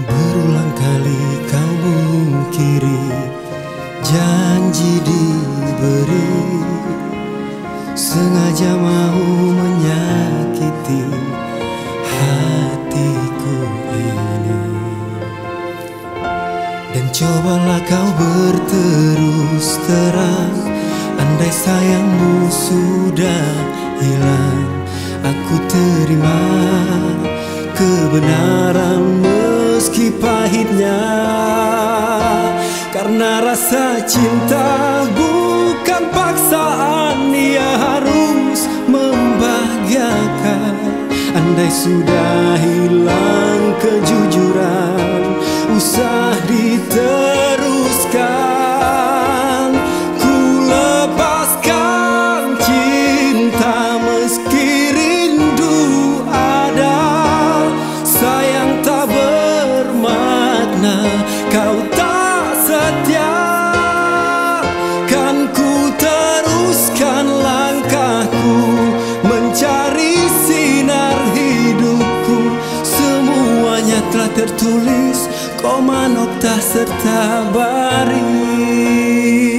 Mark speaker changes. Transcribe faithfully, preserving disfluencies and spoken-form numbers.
Speaker 1: Berulang kali kau mungkiri janji diberi, sengaja mau menyakiti hatiku ini. Dan cobalah kau berterus terang, andai sayangmu sudah hilang, aku terima kebenaran meski pahitnya. Karena rasa cinta bukan paksaan, ia harus membahagiakan. Andai sudah hilang kejujuran, usah diteruskan. Ku lepaskan cinta meski rindu ada. Sayang tak bermakna kau tak setia. Kan ku teruskan langkahku mencari sinar hidupku. Semuanya telah tertulis, koma, nokta, serta baris.